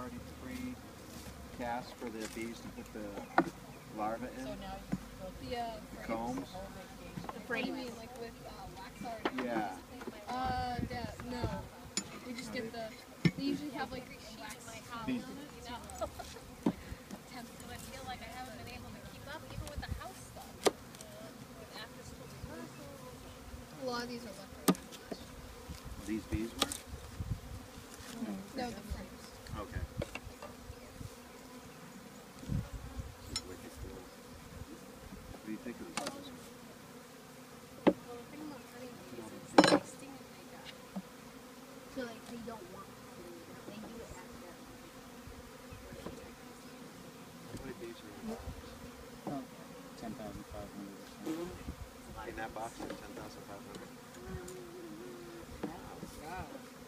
already pre-cast for the bees to put the larvae in. So now you go the combs. The frame, like with wax already. Yeah. No. We just get the. They usually have like wax Bees. on it. So I feel like I haven't been able to keep up even with the house stuff. With after school rehearsals. A lot of these are left over. These bees were? No, the frames. Okay. This is wicked cool. What do you think of this? Well, the thing about honey bees is they sting if they die. So like they don't want to. They do it after. How many bees are in that box? 10,500 or something. In that box, there's 10,500. Wow.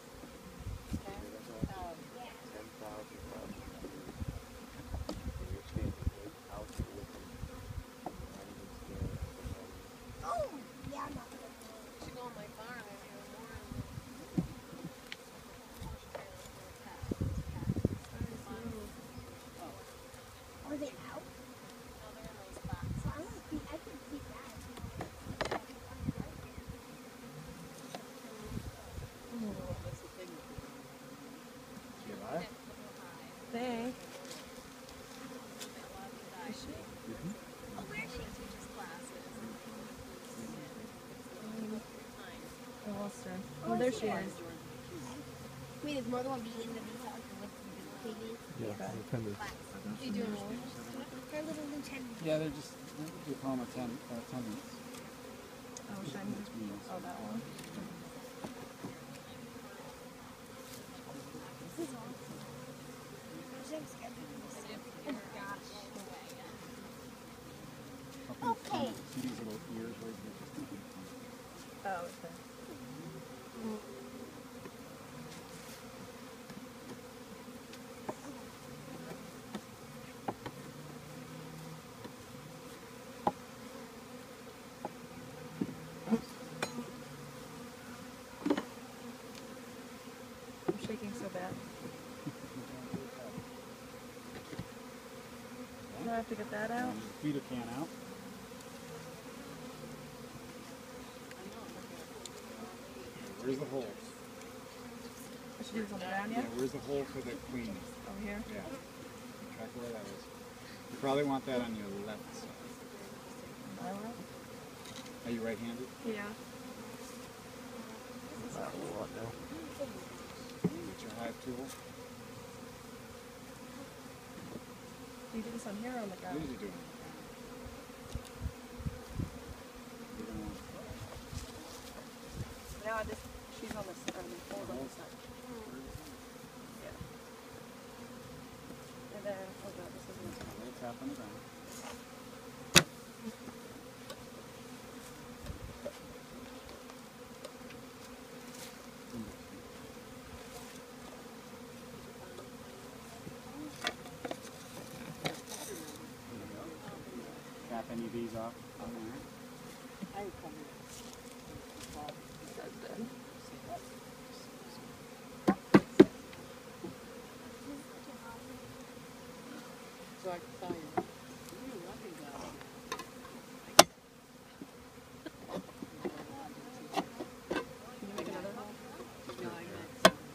Oh, yeah, I'm not gonna should go on my barn and do more. Are they out? No, they're in those boxes. So I can keep that. She alive? Thanks. Oh, where is she? Teaches classes. I lost her. Oh, there she is. Wait, there's more than one bee in the bee house than what's in the baby. Yeah, lieutenant. What are you doing, Lauren? They're little lieutenants. Yeah, they're just, we call them attendants. Oh, should I move? Oh, that one. This is awesome. I'm scared of this. Oh gosh. Okay. See these little ears right here? Oh, okay. I'm shaking so bad. Do I have to get that out? Feed a can out. Where's the hole? I should do this on the ground, Yeah, yeah? where's the hole for the queen? Over here? Yeah. Track where that is. You probably want that on your left side. My left? Are you right-handed? Yeah. Get your hive tool. Do you do this on here or on the What ground? is he doing? You're gonna want Now I just, she's on this, hold on this side. Yeah. And then, oh god, this isn't. a little tap on the ground. Cap any of these off on there. That's done. So I can tell you. You're lucky guy. Can you make another hole? No, I meant.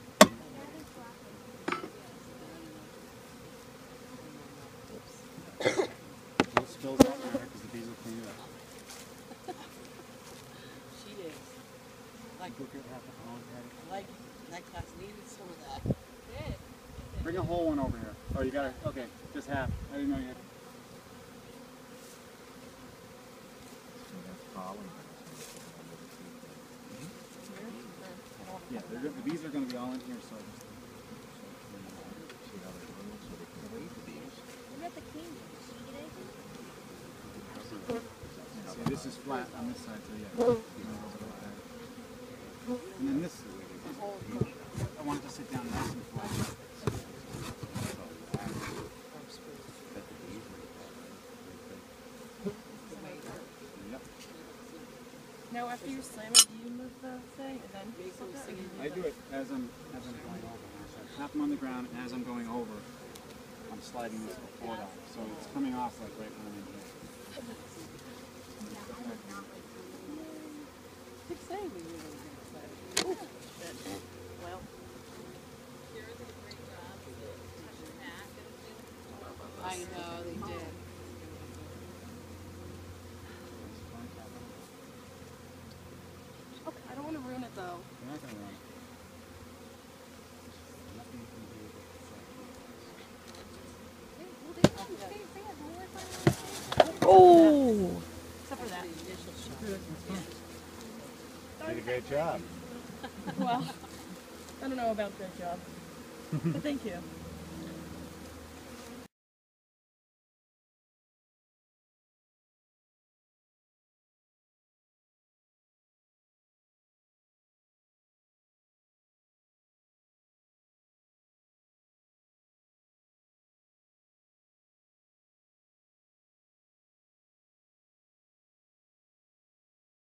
No spills out there because the bees will clean it up. She is. Like, Look at half a pound, Patty. that class needed some of that. Bring a whole one over here. Oh, you got it. Okay, just half. I didn't know you had. Yeah, the bees are going to be all in here, so. What about the queen bee? Did she get anything? See, this is flat on this side, so yeah. And then this, I wanted to sit down nice and flat. Yep. Now after you slam it, do you move the thing and then flip it? I do it as I'm going over. tap them on the ground, and as I'm going over, I'm sliding this board off. So it's coming off like right when I'm in here. Keep saying we knew they were going to say. Ooh, shit. Well. I know, they did. Okay, I don't want to ruin it though. You're not going to run it. Oh! Except for that. Did a great job. Well, I don't know about good job. But thank you.